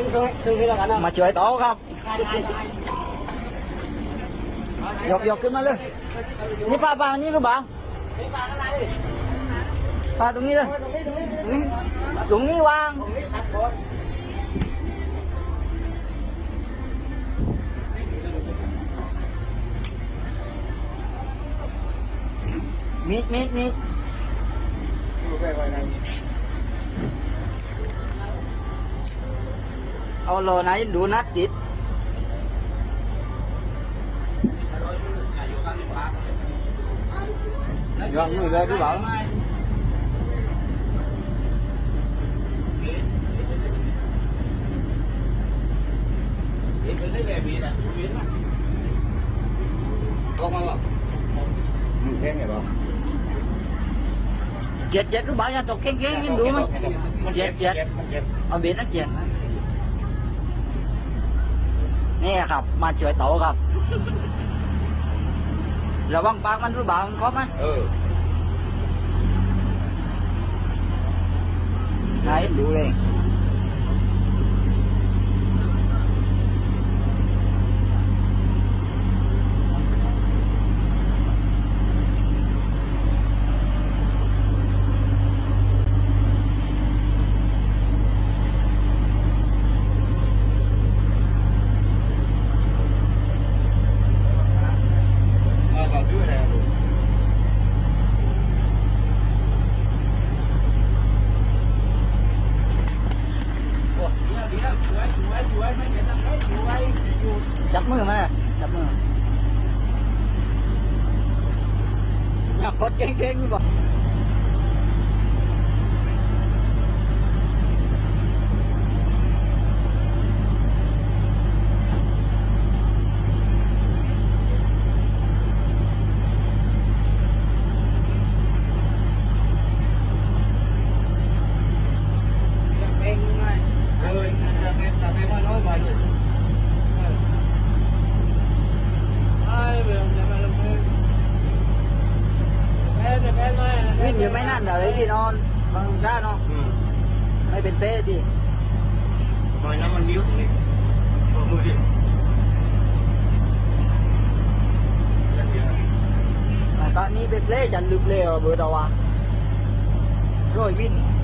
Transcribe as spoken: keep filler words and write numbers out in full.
มาช่วยโตครับยกยกขึ้นมาเลยนี่ปลาปลานี่รู้บ้างปลาตรงนี้เลยตรงนี้วางมีดมีดมีดเอาโลไหนดูนัดติดย้อนมือเลยพี่bảo chết chết nó bảo ra tộc kén kén cái đuôi mà chết chết ở biển nó chếtนี่ครับมาช่วยโตครับระวังปากมันรู้บ่ามันครบไหมเออไหนดูเลยจับมือมาจับมืออยากกดเก่งๆนี่บ่วิ่งอยู่ไม่นั่นเดี๋ยวเลยที่นอนบางชาเนาะไม่เป็นเป้ที่ปล่อยน้ำมันมิ้วตรงนี้พอมือดิตอนนี้เป็นเป้จันลึกเลยเบอร์ตะวันร้อยวิน